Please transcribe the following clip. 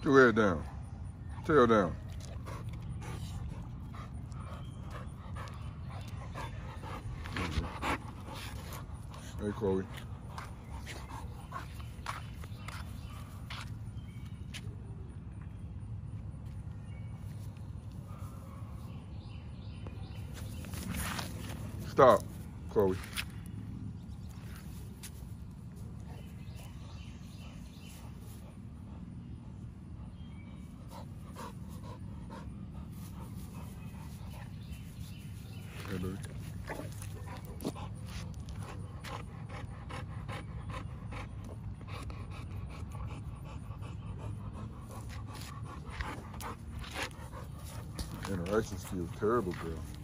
Your head down. Tail down. Hey, Chloe. Stop, Chloe. Hey, baby. Interaction skills terrible, girl.